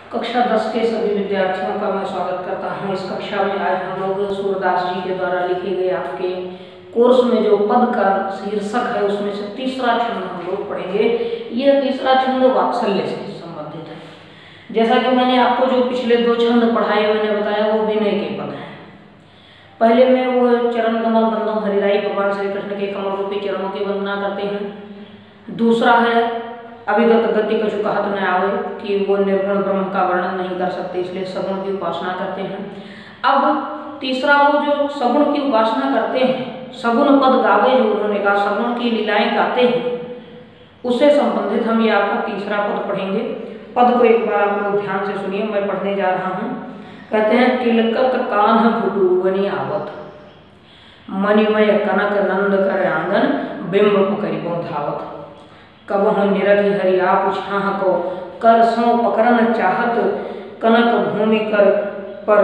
कक्षा 10 के सभी विद्यार्थियों का मैं स्वागत करता हूं। इस कक्षा में आज हम लोग सूरदास जी के द्वारा लिखे गए आपके कोर्स में जो पद का शीर्षक है उसमें से तीसरा छंद हम लोग पढ़ेंगे। यह तीसरा छंद वात्सल्य से संबंधित है। जैसा कि मैंने आपको जो पिछले दो छंद पढ़ाए मैंने बताया वो विनय के पद हैं। पहले में वो चरण कमल बंदम हरिराई भगवान श्री कृष्ण के कमल रूपी चरणों की वंदना करते हैं। दूसरा है अभिगत गति कछु कहत न आवे कि वो निर्गुण ब्रह्म का वर्णन नहीं कर सकते, इसलिए सगुण की उपासना करते हैं। अब तीसरा वो जो सगुण की उपासना करते हैं, सगुण पद गावे जो उन्होंने कहा, सगुण की लीलाएं गाते हैं, उससे संबंधित हम ये आपका तीसरा पद पढ़ेंगे। पद को एक बार आप लोग ध्यान से सुनिए, मैं पढ़ने जा रहा हूँ। कहते हैं किलकत कान्ह घुटुवनि आवत, मणिमय कनक नंद कर आंगन, बिंब पकड़िबो धावत। कबहु निरखि हरि आप छाह को, कर सो पकड़न चाहत, कनक भूमि कर पर।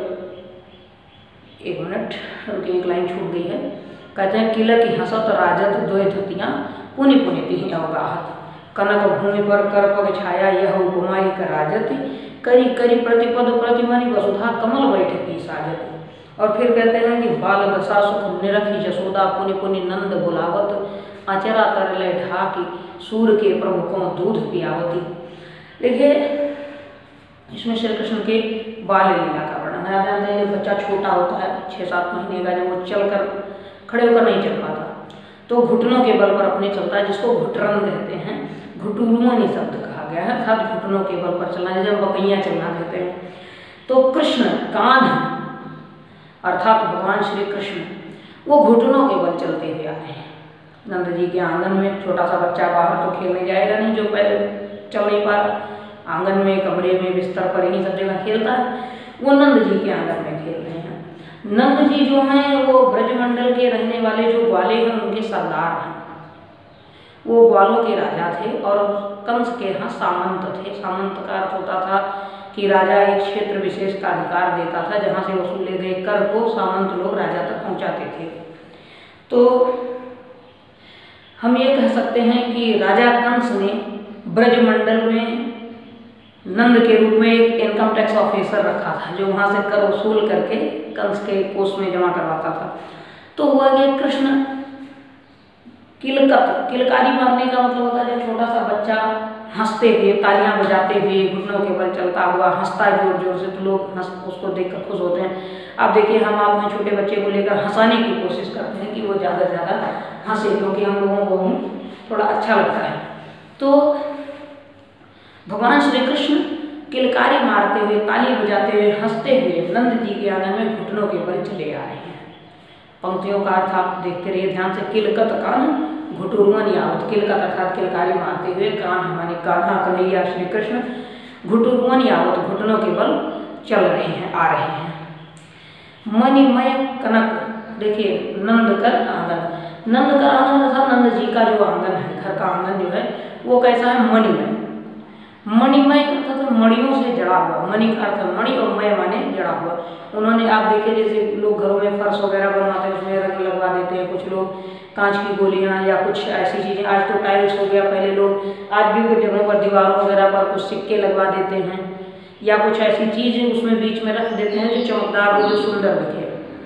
एक मिनट रुकिए, एक लाइन छूट गई है। कहते हैं किलक हंसत राजत द्वय धतियाँ, पुनि पुनि तिहि अवगाहत। कनक भूमि पर कर पग छाया, यह उपमाई कर राजत, करी करी प्रतिपद प्रतिमनि वसुधा कमल बैठकी साजत। और फिर कहते हैं कि बाल दशा सुख निरखी जसोदा, पुनि पुनि नंद बुलावत, अचरा तरले ढाकी, सूर के प्रभु को दूध पियावती। देखिए इसमें श्री कृष्ण के बाल लीला का वर्णन है। बच्चा छोटा होता है 6-7 महीने का, जब वो चलकर खड़े होकर नहीं चल पाता तो घुटनों के बल पर अपने चलता है, जिसको घुटरन कहते हैं। घुटुरुवनि शब्द कहा गया है, अर्थात घुटनों के बल पर चलना, जैसे बकैया चलना कहते हैं। तो कृष्ण कान्ह अर्थात भगवान श्री कृष्ण वो घुटनों के बल चलते हुए आए हैं। नंद जी के आंगन में छोटा सा बच्चा बाहर तो खेलने जाएगा नहीं, जो पहले चल नहीं पा रहा, आंगन में कमरे में बिस्तर पर यही सब जगह खेलता है, वो नंद जी के आंगन में खेल रहे हैं। नंद जी जो हैं वो ब्रजमंडल के रहने वाले जो ग्वाले हैं उनके सरदार हैं। वो ग्वालों के राजा थे और कंस के यहाँ सामंत थे। सामंत का अर्थ होता था कि राजा एक क्षेत्र विशेष का अधिकार देता था, जहाँ से वसूले गए कर को सामंत लोग राजा तक पहुँचाते थे। तो हम ये कह सकते हैं कि राजा कंस ने ब्रजमंडल में नंद के रूप में एक इनकम टैक्स ऑफिसर रखा था, जो वहाँ से कर वसूल करके कंस के कोष में जमा करवाता था। तो हुआ कि कृष्ण किलकत, किलकारी मारने का मतलब होता है जब छोटा सा बच्चा हंसते हुए तालियां बजाते हुए घुटनों के बल चलता हुआ हंसता है जोर जोर से, तो लोग उसको देखकर खुश होते हैं। आप देखिए हम आप छोटे बच्चे को लेकर हंसाने की कोशिश करते हैं कि वो ज़्यादा से ज़्यादा हंसे, क्योंकि हम लोगों को थोड़ा अच्छा लगता है। तो भगवान श्री कृष्ण किलकारी मारते हुए ताली बजाते हुए हंसते हुए नंद जी के आंगन में घुटनों के बल चले आ रहे हैं। पंक्तियों का अर्थ आप देखते रहिए ध्यान से। किलकत कान्ह घुटुरुवनि आवत, किलकत अर्थात किलकारी मारते हुए, कान्ह माने कान्हा कन्हैया श्री कृष्ण, घुटुरुवनि आवत घुटनों के बल चल रहे हैं, आ रहे हैं। मणिमय कनक, देखिए नंद कर आंगन, नंद का आंगन अर्थात नंद जी का जो आंगन है, घर का आंगन जो है वो कैसा है, मणिमय। मणिमय अर्थात मणियों से जड़ा हुआ, मणि का अर्थ मणि और मय माने जड़ा हुआ। उन्होंने आप देखे जैसे लोग घरों में फर्श वगैरह बनवाते हैं उसमें रंग लगवा देते हैं, कुछ लोग कांच की गोलियां या कुछ ऐसी चीज़ें। आज तो टाइल्स हो गया, पहले लोग आज भी कुछ जगहों पर दीवारों वगैरह पर कुछ सिक्के लगवा देते हैं या कुछ ऐसी चीज़ उसमें बीच में रख देते हैं जो चमकदार हो, जो सुंदर दिखे।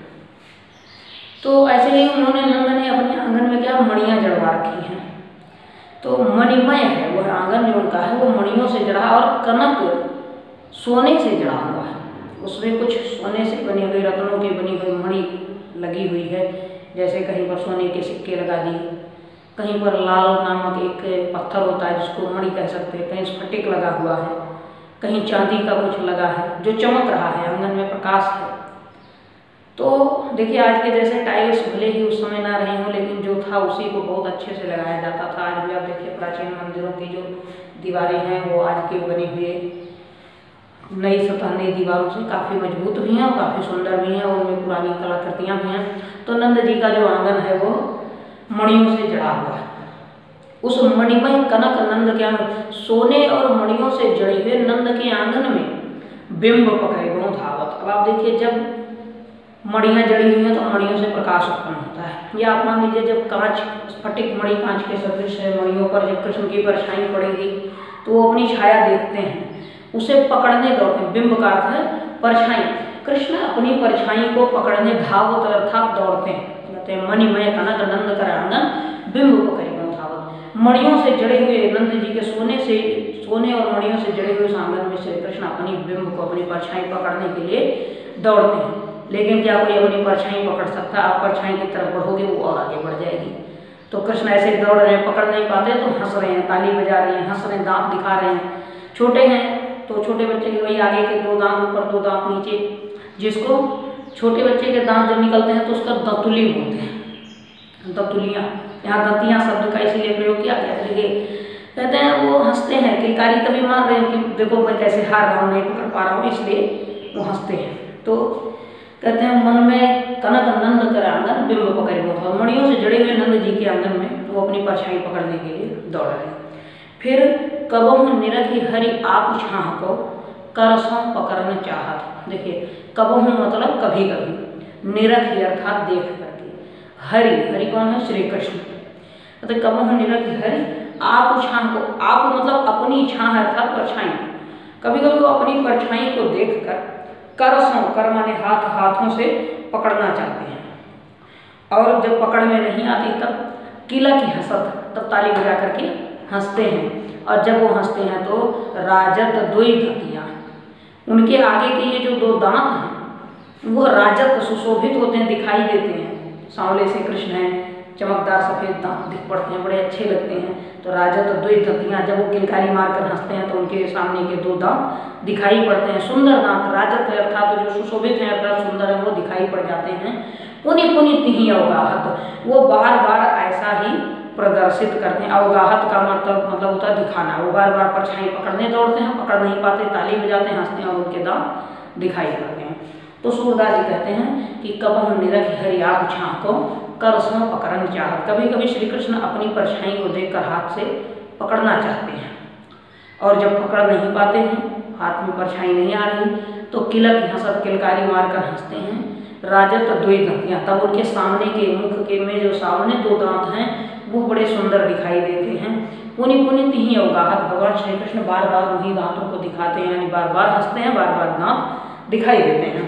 तो ऐसे ही उन्होंने नंद ने अपने आंगन में क्या मणियाँ जड़वा रखी हैं। तो मणिमय है वह आंगन जो उनका है, वो मणियों से जड़ा और कनक सोने से जड़ा हुआ है। उसमें कुछ सोने से बनी हुई, रत्नों की बनी हुई मणि लगी हुई है। जैसे कहीं पर सोने के सिक्के लगा दिए, कहीं पर लाल नामक एक पत्थर होता है जिसको मणि कह सकते हैं, कहीं स्फटिक लगा हुआ है, कहीं चांदी का कुछ लगा है जो चमक रहा है, आंगन में प्रकाश है। तो देखिए आज के जैसे टाइल्स भले ही उस समय ना रहे हों, लेकिन जो था उसी को बहुत अच्छे से लगाया जाता था। आज भी आप देखिए प्राचीन मंदिरों की जो दीवारें हैं वो आज के बने हुए नई सतह नई दीवारों से काफ़ी मजबूत भी हैं और काफ़ी सुंदर भी हैं, उनमें पुरानी कलाकृतियाँ भी हैं। तो नंद जी का जो आंगन है वो मणियों से जड़ा हुआ है। उस मणिमय कनक नंद के आंगन, सोने और मणियों से जड़े हुए नंद के आंगन में बिंब पकड़िबो धावत। अब आप देखिए जब मणियाँ जड़ी हुई हैं तो मणियों से प्रकाश उत्पन्न होता है। या आप मान लीजिए जब कांच स्फटिक मणि कांच के सदृश है, मणियों पर जब कृष्ण की परछाई पड़ेगी तो वो अपनी छाया देखते हैं, उसे पकड़ने दौड़ते हैं। बिंब का अर्थ है परछाई। कृष्ण अपनी परछाई को पकड़ने धावत अर्थात दौड़ते हैं। कहते हैं मणिमय कनक नंद कर आंगन बिंब पकड़े धावत। मणियों से जड़े हुए नंद जी के सोने और मणियों से जड़े हुए आंगन में श्री कृष्ण अपनी बिंब को, अपनी परछाई पकड़ने के लिए दौड़ते हैं। लेकिन क्या कोई अपनी परछाई पकड़ सकता? आप परछाई की तरफ बढ़ोगे वो और आगे बढ़ जाएगी। तो कृष्ण ऐसे दौड़ रहे हैं, पकड़ नहीं पाते तो हंस रहे हैं, ताली बजा रहे हैं, हंस रहे हैं, दांत दिखा रहे हैं। छोटे हैं तो छोटे बच्चे के वही आगे के 2 दांत ऊपर 2 दांत नीचे, जिसको छोटे बच्चे के दांत जब निकलते हैं तो उसका दंतुली बोलते हैं, दंतुलियाँ। यहाँ दंतियाँ शब्द का इसीलिए प्रयोग किया गया। देखिए कहते हैं वो हंसते हैं, किलकारी तभी मार रहे हैं कि देखो मैं कैसे हार रहा हूँ, नहीं पकड़ पा रहा हूँ, इसलिए वो हंसते हैं। तो कहते हैं मन में कनक नंद कर आंगन बिंब पकड़े बहुत, मणियों से जड़े हुए नंद जी के आंगन में वो अपनी परछाई पकड़ने के लिए दौड़ रहे हैं। फिर कबहु निरखी हरि आप छाह को करसों पकड़ना चाहत। देखिए कबहु मतलब कभी कभी, निरखी अर्थात देख करके, हरि, हरि कौन है? श्री कृष्ण। तो कबहु निरखी हरि आप छाह को, आप मतलब अपनी छाह अर्थात परछाई, कभी कभी वो अपनी परछाई को देख कर करसों, कर माने हाथ, हाथों से पकड़ना चाहते हैं। और जब पकड़ में नहीं आती तब किला की हंसत, तब ताली बजा करके हंसते हैं। और जब वो हंसते हैं तो राजत दुई दंतियाँ, उनके आगे के ये जो 2 दांत हैं वो राजत सुशोभित होते हैं, दिखाई देते हैं। सांवले से कृष्ण हैं, चमकदार सफ़ेद दांत दिख पड़ते हैं, बड़े अच्छे लगते हैं। तो राजत दुई दंतियाँ, जब वो किलकारी मारकर हंसते हैं तो उनके सामने के 2 दांत दिखाई पड़ते हैं। सुंदर दांत, राजत अर्थात जो सुशोभित हैं अर्थात सुंदर हैं, वो दिखाई पड़ जाते हैं। पुनि पुनि तिहि अवगाहत, वो बार बार ऐसा ही प्रदर्शित करते हैं। अवगाहत का मतलब होता है दिखाना। वो बार बार परछाई पकड़ने दौड़ते हैं, पकड़ नहीं पाते, ताली बजाते हैं, हंसते हैं और उनके दांत दिखाई पड़ते हैं। तो सूरदास जी कहते हैं कि कबहु निरखी हरि आप छाह को करसों पकड़न चाहत। कभी कभी श्री कृष्ण अपनी परछाई को देखकर हाथ से पकड़ना चाहते हैं, और जब पकड़ नहीं पाते हैं, हाथ में परछाई नहीं आ रही, तो किलक हंसत, किलकारी मारकर हंसते हैं। राजत दुई दंतियाँ, तब उनके सामने के मुख के में जो सामने 2 दांत हैं वो बड़े सुंदर दिखाई देते हैं। पुनि पुनि तिहि अवगाहत, भगवान श्री कृष्ण बार बार उन्हीं दांतों को दिखाते हैं, यानी बार बार हंसते हैं, बार बार दांत दिखाई देते हैं।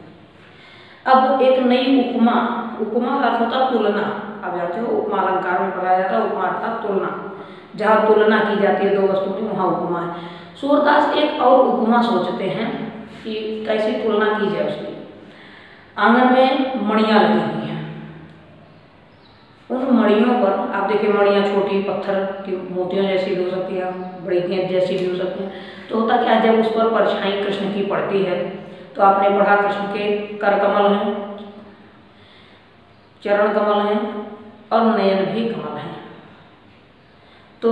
अब एक नई उपमा, उपमा का अर्थ होता है तुलना। आप जानते हो उपमा अलंकार में पढ़ाया जाता है, उपमा अर्थात तुलना, जहाँ तुलना की जाती है 2 वस्तुओं की, वहाँ उपमा है। सूरदास एक और उपमा सोचते हैं कि कैसी तुलना की जाए उसकी। आंगन में मणियाँ लगी हुई हैं, उन मणियों पर आप देखिए, मणियाँ छोटी पत्थर की मोतियों जैसी भी हो सकती है, बड़ी गेंद जैसी भी हो सकती हैं। तो होता क्या, जब उस पर परछाई कृष्ण की पड़ती है तो आपने पढ़ा कृष्ण के कर कमल हैं, चरण कमल हैं और नयन भी कमल हैं। तो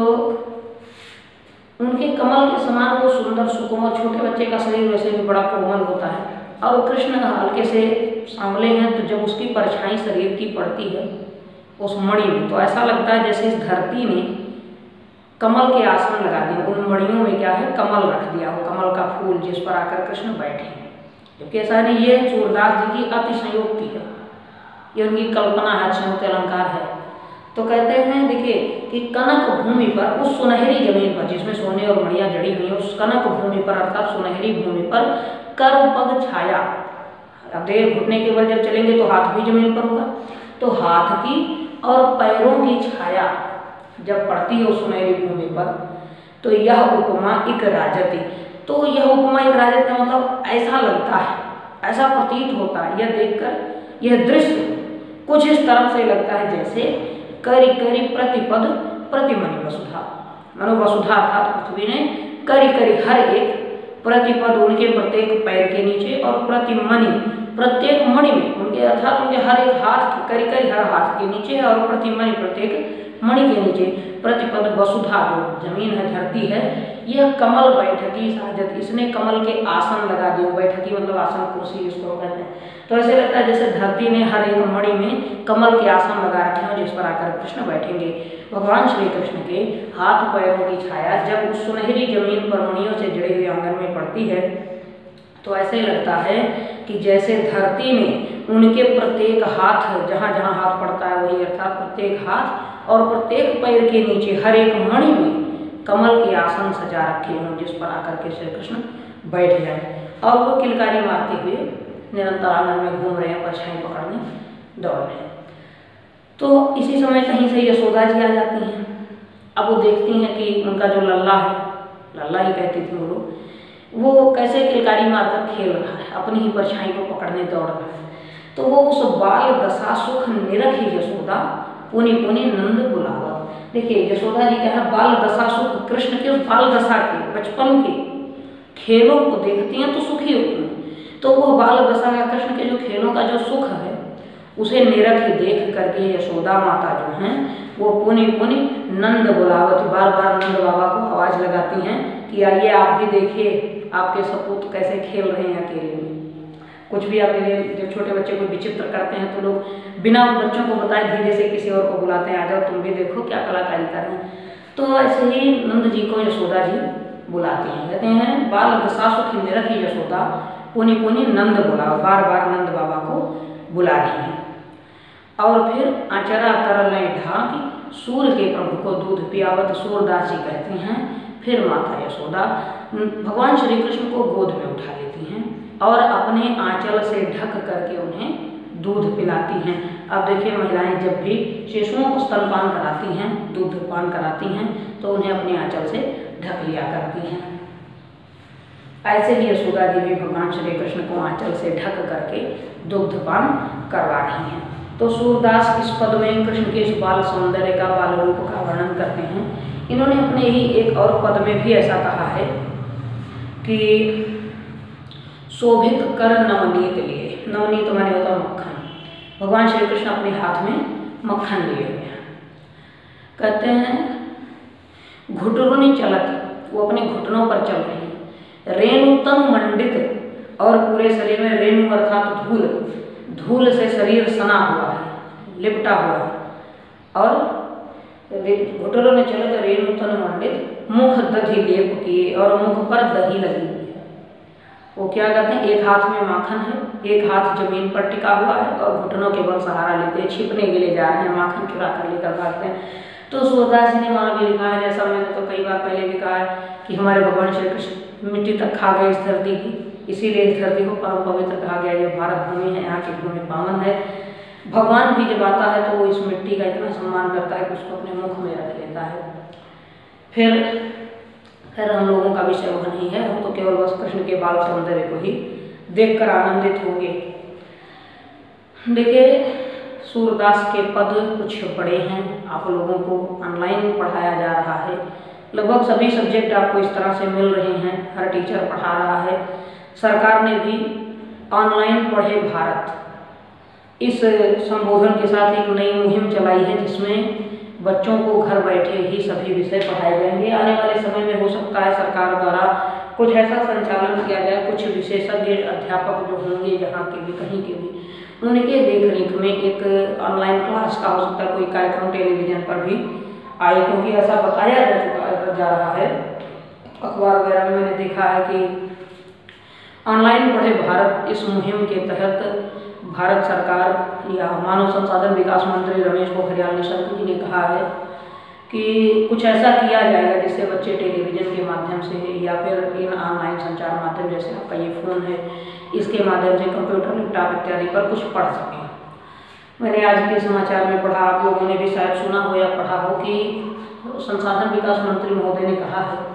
उनके कमल के समान वो सुंदर सुकोमल, छोटे बच्चे का शरीर वैसे भी बड़ा कोमल होता है, और कृष्ण हल्के से सांवले हैं। तो जब उसकी परछाई शरीर की पड़ती है उस मणि में, तो ऐसा लगता है जैसे इस धरती ने कमल के आसन लगा दिए। उन मणियों में क्या है, कमल रख दिया, वो कमल का फूल जिस पर आकर कृष्ण बैठे हैं। जबकि ऐसा नहीं, ये सूरदास जी की अतिशयोक्ति है, ये उनकी कल्पना है, अतिशयोक्ति अलंकार है। तो कहते हैं देखिए कि कनक भूमि पर, उस सुनहरी जमीन पर जिसमें सोने और मणियाँ जड़ी हुई हैं, उस कनक भूमि पर अर्थात सुनहरी भूमि पर कर पग छाया। अब देर घुटने के बल जब चलेंगे तो हाथ भी जमीन पर होगा, तो हाथ की और पैरों की छाया जब पड़ती है उस सुनहरी भूमि पर, तो यह उपमा एक राजति। तो यह उपमा एक राजति का मतलब ऐसा लगता है, ऐसा प्रतीत होता है, यह देखकर यह दृश्य कुछ इस तरह से लगता है जैसे करी करी प्रतिपद प्रतिमणि वसुधा। मानो वसुधा अर्थात पृथ्वी ने करी करी हर एक प्रतिपद, उनके प्रत्येक पैर के नीचे, और प्रतिमणि प्रत्येक मणि में उनके अर्थात उनके हर एक हाथ, करी करी हर हाथ के नीचे है, और प्रतिमणि प्रत्येक मणि के नीचे प्रतिपद वसुधा, जो जमीन है, धरती है, यह कमल बैठकी साजत, इसने कमल के आसन लगा दिए। बैठकी मतलब आसन, कुर्सी इसको कहते हैं। तो ऐसे लगता है जैसे धरती ने हर एक मणि में कमल के आसन लगा रखे हैं जिस पर आकर कृष्ण बैठेंगे। भगवान श्री कृष्ण के हाथ पैरों की छाया जब उस सुनहरी जमीन पर मणियों से जड़े हुए आंगन में पड़ती है, तो ऐसे लगता है कि जैसे धरती ने उनके प्रत्येक हाथ, जहाँ जहाँ हाथ पड़ता है वही अर्थात प्रत्येक हाथ और प्रत्येक पैर के नीचे हर एक मणि में कमल के आसन सजा रखे हों जिस पर आकर के श्री कृष्ण बैठ जाए, और वो किलकारी मारते हुए निरंतर आंगन में घूम रहे हैं, परछाई पकड़ने दौड़ रहे हैं। तो इसी समय कहीं से यशोदा जी आ जाती हैं। अब वो देखती हैं कि उनका जो लल्ला है, लल्ला ही कहती थी वो लोग, वो कैसे किलकारी मारकर खेल रहा है, अपनी ही परछाई को पकड़ने दौड़ रहा है। तो वो उस बाल दशा सुख निरखी यशोदा पुनि पुनि नंद बुलावत। देखिए यशोदा जी क्या है, बाल दशा सुख, कृष्ण के उस बाल दशा के बचपन के खेलों को देखती हैं तो सुखी होती हैं। तो वो बाल दशा का कृष्ण के जो खेलों का जो सुख है उसे निरख देख करके यशोदा माता जो हैं वो पुनि पुनि नंद बुलावत, बार बार नंद बाबा को आवाज लगाती हैं कि आइए आप भी देखिए आपके सपूत कैसे खेल रहे हैं अकेले में। कुछ भी आपके जब छोटे बच्चे को विचित्र करते हैं तो लोग बिना उन बच्चों को बताए धीरे से किसी और को बुलाते हैं, आ जाओ तुम भी देखो क्या कलाकारी कर रहे हैं। तो ऐसे ही नंद जी को यशोदा जी बुलाती हैं, कहते हैं बाल दशा सुख निरखी यशोदा पुनि पुनि नंद बुलाओ, बार बार नंद बाबा को बुला रही हैं। और फिर आचरा तरल ढाक सूर्य के प्रभु को दूध पियावत, सूरदास जी कहते हैं फिर माता यशोदा भगवान श्री कृष्ण को गोद में उठा लेती हैं और अपने आंचल से ढक करके उन्हें दूध पिलाती हैं। अब देखिए महिलाएं जब भी शिशुओं को स्तनपान कराती हैं, दूध पान कराती हैं तो उन्हें अपने आंचल से ढक लिया करती हैं। ऐसे ही यशोदा जी भी भगवान श्री कृष्ण को आंचल से ढक करके दुग्ध पान करवा रही हैं। तो सूरदास इस पद में कृष्ण के इस बाल सौंदर्य का, बाल रूप का वर्णन करते हैं। इन्होंने अपने ही एक और पद में भी ऐसा कहा है कि शोभित कर नवनीत लिए, नवनीत माने होता मक्खन, भगवान श्री कृष्ण अपने हाथ में मक्खन लिए हुए हैं। कहते हैं घुटरुनी चलत, वो अपने घुटनों पर चल रहे हैं, रेणु तनु मंडित, और पूरे शरीर में रेणु अर्थात धूल, धूल से शरीर सना हुआ है, लिपटा हुआ है, और घुटनों में चलत रेणु तनु मंडित, मुख दधि लेप किए, और मुख पर दही लगी हुई है। वो क्या करते हैं, एक हाथ में माखन है, एक हाथ जमीन पर टिका हुआ है और घुटनों के बल सहारा लेते हैं, छिपने के लिए जा रहे हैं, माखन चुरा कर लेकर भागते हैं। तो सूरदास जी ने वहाँ भी लिखा है, जैसा मैंने तो कई बार पहले भी कहा है कि हमारे भगवान श्री कृष्ण मिट्टी तक खा गए इस धरती की, इसीलिए इस धरती को परम पवित्र कहा गया। ये भारत भूमि है, यहाँ की भूमि पावन है। भगवान भी जब आता है तो वो इस मिट्टी का इतना सम्मान करता है कि उसको अपने मुख में रख लेता है। फिर हम लोगों का विषय वह नहीं है, हम तो केवल बस कृष्ण के बाल सौंदर्य को ही देखकर आनंदित होंगे। देखिए सूरदास के पद कुछ बड़े हैं, आप लोगों को ऑनलाइन पढ़ाया जा रहा है, लगभग सभी सब्जेक्ट आपको इस तरह से मिल रहे हैं, हर टीचर पढ़ा रहा है। सरकार ने भी ऑनलाइन पढ़े भारत इस संबोधन के साथ एक नई मुहिम चलाई है जिसमें बच्चों को घर बैठे ही सभी विषय पढ़ाए जाएंगे। आने वाले समय में हो सकता है सरकार द्वारा कुछ ऐसा संचालन किया जाए, कुछ विशेषज्ञ अध्यापक जो होंगे जहाँ के भी कहीं के भी, उनके देखरेख में एक ऑनलाइन क्लास का हो सकता है कोई कार्यक्रम टेलीविजन पर भी आए, क्योंकि ऐसा बताया जा रहा है, अखबार वगैरह में मैंने देखा है कि ऑनलाइन पढ़े भारत इस मुहिम के तहत भारत सरकार या मानव संसाधन विकास मंत्री रमेश पोखरियाल निशंक जी ने कहा है कि कुछ ऐसा किया जाएगा जिससे बच्चे टेलीविजन के माध्यम से या फिर इन ऑनलाइन संचार माध्यम जैसे आपका ये फ़ोन है इसके माध्यम से, कंप्यूटर लैपटॉप इत्यादि पर कुछ पढ़ सकें। मैंने आज के समाचार में पढ़ा, आप लोगों ने भी शायद सुना हो या पढ़ा हो कि संसाधन विकास मंत्री महोदय ने कहा है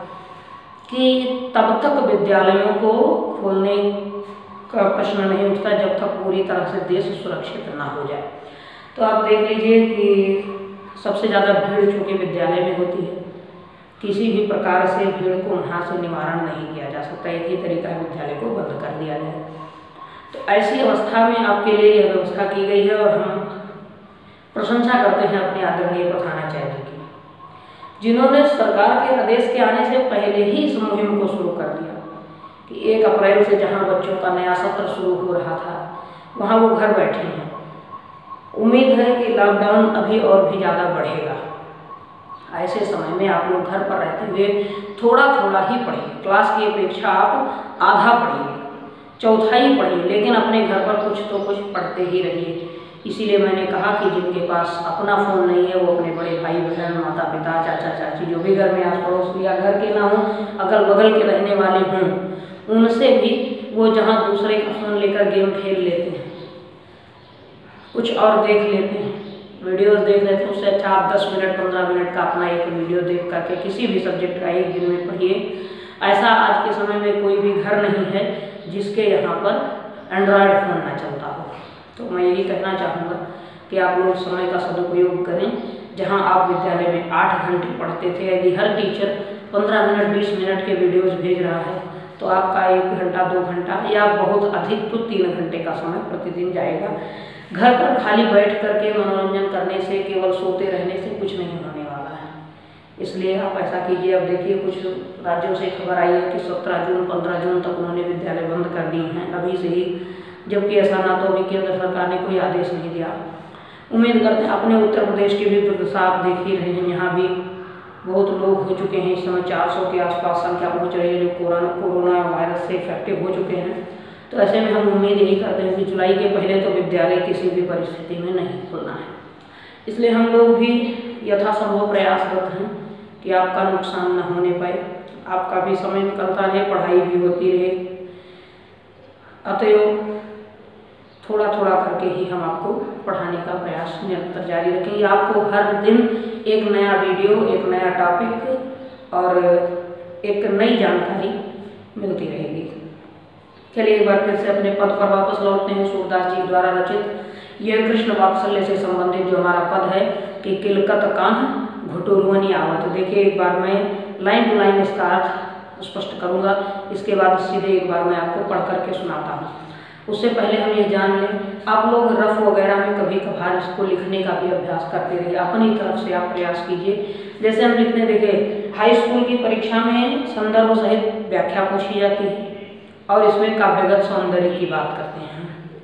कि तब तक विद्यालयों को खोलने का प्रश्न नहीं उठता जब तक पूरी तरह से देश सुरक्षित ना हो जाए। तो आप देख लीजिए कि सबसे ज़्यादा भीड़ चूँकि विद्यालय में होती है, किसी भी प्रकार से भीड़ को वहाँ से निवारण नहीं किया जा सकता, एक ही तरीका है विद्यालय को बंद कर दिया जाए। तो ऐसी अवस्था में आपके लिए यह व्यवस्था की गई है और हम प्रशंसा करते हैं अपने आदरणीय प्रधानाचार्य जी की, जिन्होंने सरकार के आदेश के आने से पहले ही इस मुहिम को शुरू कर दिया कि 1 अप्रैल से जहां बच्चों का नया सत्र शुरू हो रहा था वहां वो घर बैठे हैं। उम्मीद है कि लॉकडाउन अभी और भी ज़्यादा बढ़ेगा। ऐसे समय में आप लोग घर पर रहते हुए थोड़ा थोड़ा ही पढ़िए, क्लास की अपेक्षा आप आधा पढ़िए, चौथाई पढ़िए, लेकिन अपने घर पर कुछ तो कुछ पढ़ते ही रहिए। इसीलिए मैंने कहा कि जिनके पास अपना फ़ोन नहीं है वो अपने बड़े भाई बहन, माता पिता, चाचा चाची, जो भी घर में आस पड़ोस या घर के ना हो, अगल बगल के रहने वाले हों, उनसे भी वो जहाँ दूसरे का फ़ोन लेकर गेम खेल लेते हैं, कुछ और देख लेते हैं, वीडियोस देख लेते हैं, उससे अच्छा आप 10 मिनट 15 मिनट का अपना एक वीडियो देख करके किसी भी सब्जेक्ट का एक दिन में पढ़िए। ऐसा आज के समय में कोई भी घर नहीं है जिसके यहाँ पर एंड्रॉयड फ़ोन ना चलता हो। तो मैं यही कहना चाहूँगा कि आप लोग समय का सदुपयोग करें। जहाँ आप विद्यालय में 8 घंटे पढ़ते थे, यदि हर टीचर 15 मिनट 20 मिनट के वीडियोज़ भेज रहा है तो आपका 1 घंटा 2 घंटा या बहुत अधिक तो 3 घंटे का समय प्रतिदिन जाएगा। घर पर खाली बैठ करके मनोरंजन करने से, केवल सोते रहने से कुछ नहीं होने वाला है। इसलिए आप ऐसा कीजिए। अब देखिए कुछ राज्यों से खबर आई है कि 17 जून 15 जून तक उन्होंने विद्यालय बंद कर दिए हैं अभी से ही, जबकि ऐसा ना तो अभी केंद्र सरकार ने कोई आदेश नहीं दिया। उम्मीद करते हैं अपने उत्तर प्रदेश की भी दुर्दशा आप देख ही रहे हैं, यहाँ भी बहुत लोग हो चुके हैं। इस समय 400 के आसपास संख्या पहुँच रही है जो कोरोना वायरस से इफेक्टिव हो चुके हैं। तो ऐसे में हम उम्मीद यही करते हैं कि जुलाई के पहले तो विद्यालय किसी भी परिस्थिति में नहीं खुलना है। इसलिए हम लोग भी यथासंभव प्रयासरत हैं कि आपका नुकसान न होने पाए, आपका भी समय निकलता रहे, पढ़ाई भी होती रहे। अतएव थोड़ा थोड़ा करके ही हम आपको पढ़ाने का प्रयास निरंतर जारी रखेंगे। आपको हर दिन एक नया वीडियो, एक नया टॉपिक और एक नई जानकारी मिलती रहेगी। चलिए एक बार फिर से अपने पद पर वापस लौटते हैं। सूरदास जी द्वारा रचित यह कृष्ण वात्सल्य से संबंधित जो हमारा पद है कि किलकत कान्ह घुटुरुअनि आवत। देखिए एक बार मैं लाइन टू लाइन इसका अर्थ स्पष्ट करूंगा, इसके बाद सीधे एक बार मैं आपको पढ़ करके सुनाता हूँ। उससे पहले हम ये जान लें, आप लोग रफ वगैरह में कभी कभार इसको लिखने का भी अभ्यास करते रहिए, अपनी तरफ से आप प्रयास कीजिए। जैसे हम लिखते देखिए, हाई स्कूल की परीक्षा में संदर्भ सहित व्याख्या पूछी जाती है और इसमें काव्यगत सौंदर्य की बात करते हैं।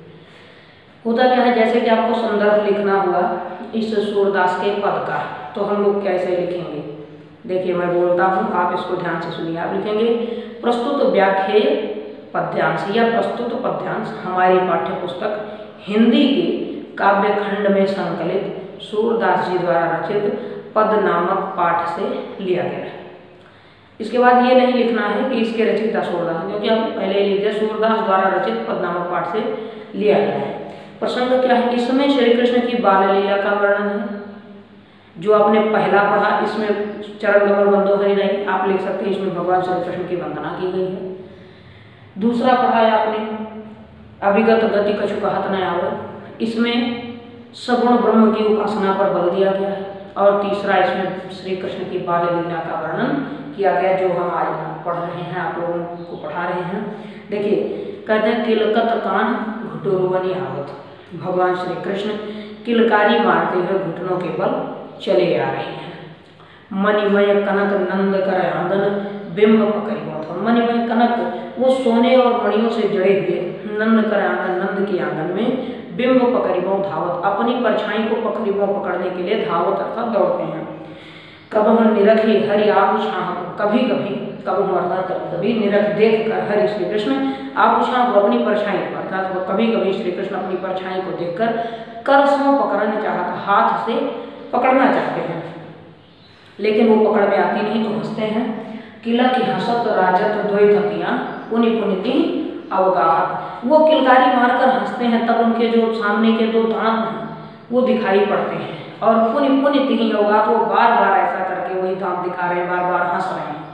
होता क्या है, जैसे कि आपको संदर्भ लिखना हुआ इस सूरदास के पद का, तो हम लोग कैसे लिखेंगे? देखिए मैं बोलता हूँ, आप इसको ध्यान से सुनिए। आप लिखेंगे प्रस्तुत व्याख्येय पद्यांश या प्रस्तुत पद्यांश हमारी पाठ्य पुस्तक हिंदी के काव्य खंड में संकलित सूरदास जी द्वारा रचित पद नामक पाठ से लिया गया है। इसके बाद ये नहीं लिखना है कि इसके रचयिता सूरदास, क्योंकि आपने पहले ही लिख दिया सूरदास द्वारा रचित पद नामक पाठ से लिया गया है। प्रसंग क्या है? इसमें श्री कृष्ण की बाल लीला का वर्णन है। जो आपने पहला पढ़ा, इसमें चरण कमल बंदो हरि नहीं, आप लिख सकते हैं इसमें भगवान श्री कृष्ण की वंदना की गई है। दूसरा पढ़ा है आपने अभिगत गति कछु कहत न आवे, इसमें सगुण ब्रह्म की उपासना पर बल दिया गया है। और तीसरा इसमें श्री कृष्ण की बाल लीला का वर्णन किया गया, जो हम आज पढ़ रहे हैं, आप लोगों को पढ़ा रहे हैं। देखिए कहते हैं किलकत कान्ह घुटुरुअनि आवत, भगवान श्री कृष्ण किलकारी मारते हुए घुटनों के बल चले आ रहे हैं। मणिमय कनक नंद कर आंगन बिंब पकड़ी बहुत। मणिमय कनक वो सोने और मणियों से जड़े हुए नंद कर आंगन, नंद के आंगन में बिंब पकड़िबों धावत, अपनी परछाई को पकड़िबों पकड़ने के लिए धावत अर्थात दौड़ते हैं। कबहुँ निरखी हरि आभु छाह, कभी कभी कबहुँ अर्थात कभी निरख देख कर हरि श्री कृष्ण आभु छाह को अपनी परछाई को, अर्थात कभी कभी श्री कृष्ण अपनी परछाई को देखकर कर सो पकड़ना चाहता, हाथ से पकड़ना चाहते हैं, लेकिन वो पकड़ में आती नहीं तो हंसते हैं। किला की हंसत राजत द्वै धतियाँ पुनि पुनिति अवगाहत, वो किलकारी मारकर हंसते हैं, तब उनके जो सामने के 2 दांत हैं वो दिखाई पड़ते हैं। और पुनि पुनिति ही अवगाहत, वो बार बार ऐसा करके वही दांत दिखा रहे हैं, बार बार हंस रहे हैं।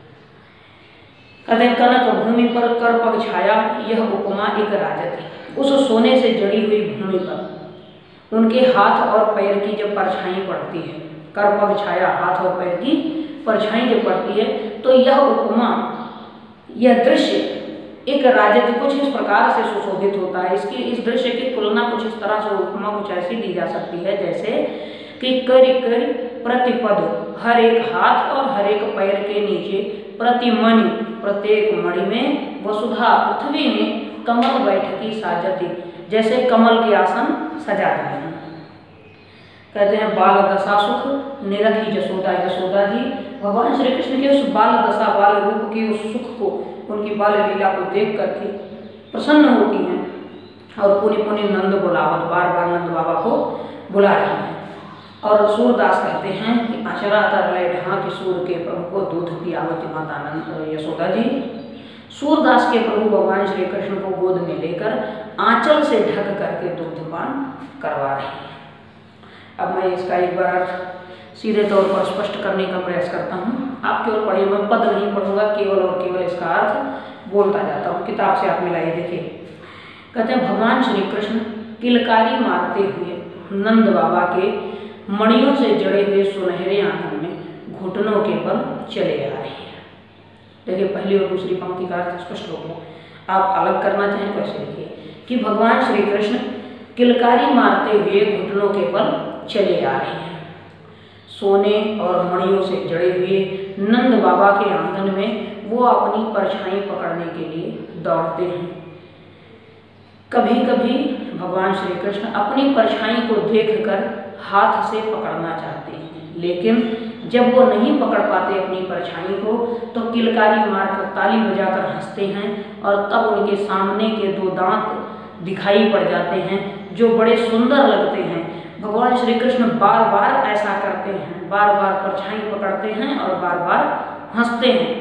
कहते कनक भूमि पर कर पग छाया, यह उपमा एक राजत। उस सोने से जड़ी हुई भूमि पर उनके हाथ और पैर की जब परछाई पड़ती है, कर पग छाया, हाथ और पैर की परछाई जब पड़ती है, तो यह उपमा, यह दृश्य एक राजत कुछ इस प्रकार से सुशोभित होता है। इसकी इस दृश्य की तुलना कुछ इस तरह से, उपमा कुछ ऐसी दी जा सकती है जैसे कि करि करि प्रतिपद, हर एक हाथ और हर एक पैर के नीचे प्रति मणि, प्रत्येक मणि में वसुधा पृथ्वी में कमल बैठकी साजती, जैसे कमल के आसन सजा दिए हैं। कहते हैं बाल दशा सुख निरखी जसोदा, यशोदा जी भगवान श्री कृष्ण के उस बाल दशा, बाल रूप के उस सुख को, उनकी बाल लीला को देख करके प्रसन्न होती हैं और पुनि पुनि नंद बुलावत, बार बार नंद बाबा को बुला रही हैं। और सूरदास कहते हैं कि अचरा तरले ढां कि सूर के प्रभु को दूध पियावती माता नंद यशोदा जी। सूरदास के प्रभु भगवान श्री कृष्ण को गोद में लेकर आंचल से ढक करके दूधपान करवा रही हैं। अब मैं इसका एक बार अर्थ सीधे तौर पर स्पष्ट करने का प्रयास करता हूँ। आप केवल पढ़िए, मैं पद नहीं पढ़ूंगा, केवल और केवल इसका अर्थ बोलता जाता हूँ। किताब से आप मिलाइए, देखिए। कहते हैं भगवान श्री कृष्ण किलकारी मारते हुए नंद बाबा के मणियों से जड़े हुए सुनहरे आंगन में घुटनों के बल चले आ रहे हैं। देखिए, पहली और दूसरी पंक्ति का अर्थ स्पष्ट हो गया। आप अलग करना चाहें तो ऐसे लिखिए कि भगवान श्री कृष्ण किलकारी मारते हुए घुटनों के बल चले आ रहे हैं। सोने और मणियों से जड़े हुए नंद बाबा के आंगन में वो अपनी परछाई पकड़ने के लिए दौड़ते हैं। कभी कभी भगवान श्री कृष्ण अपनी परछाई को देखकर हाथ से पकड़ना चाहते हैं, लेकिन जब वो नहीं पकड़ पाते अपनी परछाई को तो किलकारी मारकर ताली बजाकर हंसते हैं और तब उनके सामने के दो दांत दिखाई पड़ जाते हैं जो बड़े सुंदर लगते हैं। भगवान श्री कृष्ण बार बार ऐसा करते हैं, बार बार परछाई पकड़ते हैं और बार बार हंसते हैं।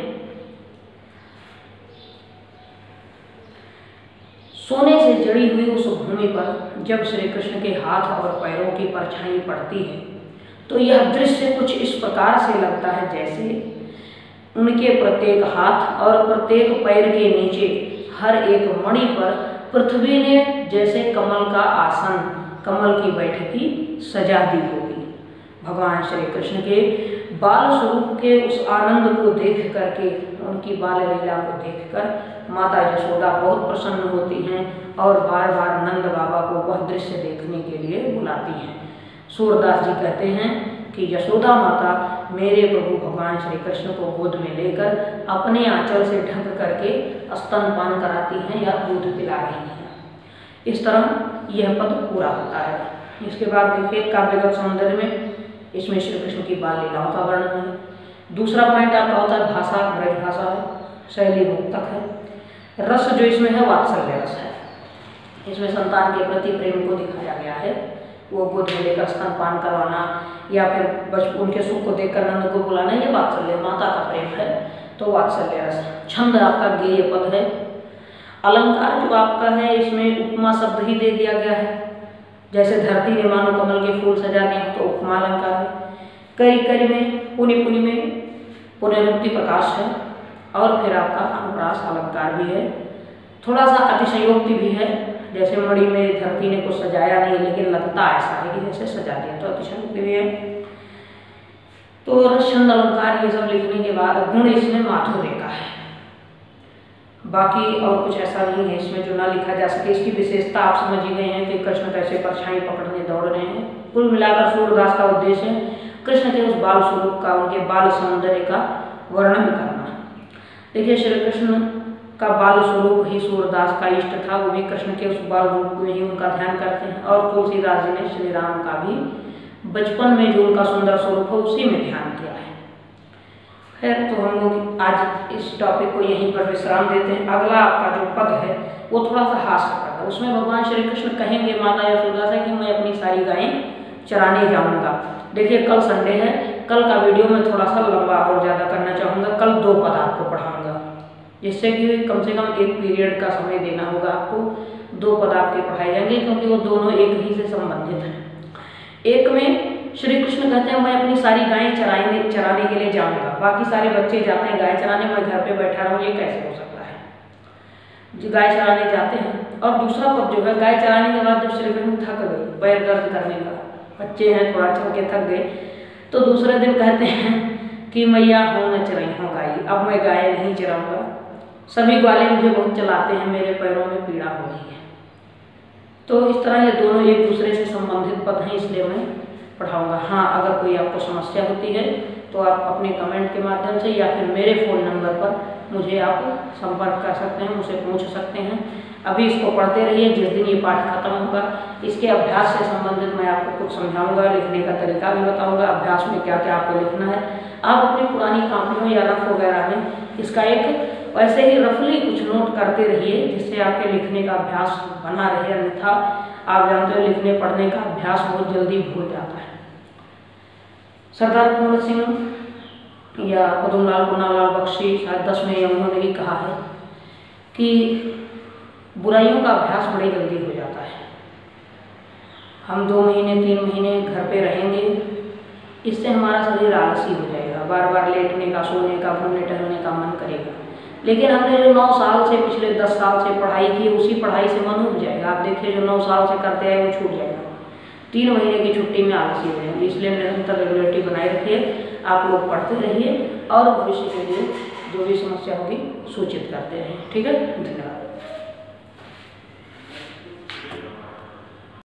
सोने से जड़ी हुई उस भूमि पर जब श्री कृष्ण के हाथ और पैरों की परछाई पड़ती है तो यह दृश्य कुछ इस प्रकार से लगता है जैसे उनके प्रत्येक हाथ और प्रत्येक पैर के नीचे हर एक मणि पर पृथ्वी ने जैसे कमल का आसन, कमल की बैठकी सजा दी होगी। भगवान श्री कृष्ण के बाल स्वरूप के उस आनंद को देख करके, उनकी बाल लीला को देखकर माता यशोदा बहुत प्रसन्न होती हैं और बार बार नंद बाबा को वह दृश्य देखने के लिए बुलाती हैं। सूरदास जी कहते हैं कि यशोदा माता मेरे प्रभु भगवान श्री कृष्ण को गोद में लेकर अपने आंचल से ढक करके स्तनपान कराती हैं या दूध पिला रही हैं। इस तरह यह पद पूरा होता है। इसके बाद देखिए काव्यगत सौंदर्य में इसमें श्री कृष्ण की बाल लीलाओं का वर्णन है। दूसरा पॉइंट आपका होता है भाषा, ब्रज भाषा है, शैली मुक्तक है। रस जो इसमें है वात्सल्य रस है। इसमें संतान के प्रति प्रेम को दिखाया गया है। वो गोद में लेकर स्तनपान करवाना या फिर बचपन के सुख को देखकर नंद को बुलाना, ये वात्सल्य माता का प्रेम है, तो वात्सल्य रस। छंद आपका गेय पद है। अलंकार जो आपका है इसमें उपमा शब्द ही दे दिया गया है। जैसे धरती ने मानो कमल के फूल सजा दिए तो उपमा अलंकार है। करी करी में, पुनि पुनि में पुनरुक्ति प्रकाश है। और फिर आपका अनुप्रास अलंकार भी है। थोड़ा सा अतिशयोक्ति भी है, जैसे मणि में धरती ने कुछ सजाया नहीं लेकिन लगता ऐसा है कि जैसे सजा दिया, तो अतिशयोक्ति भी है। तो रस, छंद, अलंकार ये सब लिखने के बाद गुण इसमें माधुर्य का है। बाकी और कुछ ऐसा नहीं है इसमें जो ना लिखा जा सके। इसकी विशेषता आप समझ ही गए हैं कि कृष्ण कैसे परछाई पकड़ने दौड़ रहे हैं। कुल मिलाकर सूरदास का उद्देश्य है कृष्ण के उस बाल स्वरूप का, उनके बाल सौंदर्य का वर्णन करना। देखिए, श्री कृष्ण का बाल स्वरूप ही सूरदास का इष्ट था, वो भी कृष्ण के उस बाल रूप में ही उनका ध्यान करते हैं। और तुलसीदास जी ने श्री राम का भी बचपन में जो उनका सुंदर स्वरूप है उसी में ध्यान किया है। खैर, तो हम लोग आज इस टॉपिक को यहीं पर विश्राम देते हैं। अगला आपका जो पद है वो थोड़ा सा हास्य पद है। उसमें भगवान श्री कृष्ण कहेंगे माता यशोदा से कि मैं अपनी सारी गायें चराने जाऊंगा। देखिए, कल संडे है, कल का वीडियो मैं थोड़ा सा लंबा और ज़्यादा करना चाहूँगा। कल 2 पद आपको पढ़ाऊँगा, जिससे कि कम से कम 1 पीरियड का समय देना होगा आपको। 2 पद आपके पढ़ाए जाएंगे क्योंकि वो दोनों एक ही से संबंधित हैं। एक में श्री कृष्ण कहते हैं मैं अपनी सारी गायें चराने के लिए जाऊंगा। बाकी सारे बच्चे जाते हैं गाय चराने, मैं घर पे बैठा रहूँ, ये कैसे हो सकता है? जो गाय चराने जाते हैं। और दूसरा पद जो है, गाय चराने के बाद जब श्री कृष्ण थक गए, पैर दर्द करने लगा, बच्चे हैं थोड़ा चल के थक गए, तो दूसरे दिन कहते हैं कि मैया हो न चराई हो गाय, अब मैं गाय नहीं चराऊंगा। सभी ग्वाले मुझे बहुत चलाते हैं, मेरे पैरों में पीड़ा हो रही है। तो इस तरह ये दोनों एक दूसरे से संबंधित पद हैं, इसलिए मैं पढ़ाऊंगा। हाँ, अगर कोई आपको समस्या होती है तो आप अपने कमेंट के माध्यम से या फिर मेरे फ़ोन नंबर पर मुझे आप संपर्क कर सकते हैं, मुझसे पूछ सकते हैं। अभी इसको पढ़ते रहिए, जिस दिन ये पाठ खत्म होगा इसके अभ्यास से संबंधित मैं आपको कुछ समझाऊंगा, लिखने का तरीका भी बताऊंगा, अभ्यास में क्या क्या आपको लिखना है। आप अपनी पुरानी कॉपियों या रफ वगैरह में इसका एक वैसे ही रफली कुछ नोट करते रहिए जिससे आपके लिखने का अभ्यास बना रहे, अन्यथा आप जानते हो लिखने पढ़ने का अभ्यास बहुत जल्दी भूल जाता है। सरदार कुंवर सिंह या पदमलाल कुन्नालाल बख्शी शायद 10 में उन्होंने ही कहा है कि बुराइयों का अभ्यास बड़ी जल्दी हो जाता है। हम 2 महीने 3 महीने घर पे रहेंगे, इससे हमारा शरीर आलसी हो जाएगा, बार बार लेटने का, सोने का, घूमने टहलने का मन करेगा। लेकिन हमने जो 9 साल से, पिछले 10 साल से पढ़ाई की, उसी पढ़ाई से मन उब जाएगा। आप देखिए जो 9 साल से करते आए वो छूट जाएगा, 3 महीने की छुट्टी में आलसी हो जाएंगे। इसलिए निरंतर रेगुलरिटी बनाए रखिए, आप लोग पढ़ते रहिए और भविष्य के लिए जो भी समस्या होगी सूचित करते रहें। ठीक है, धन्यवाद।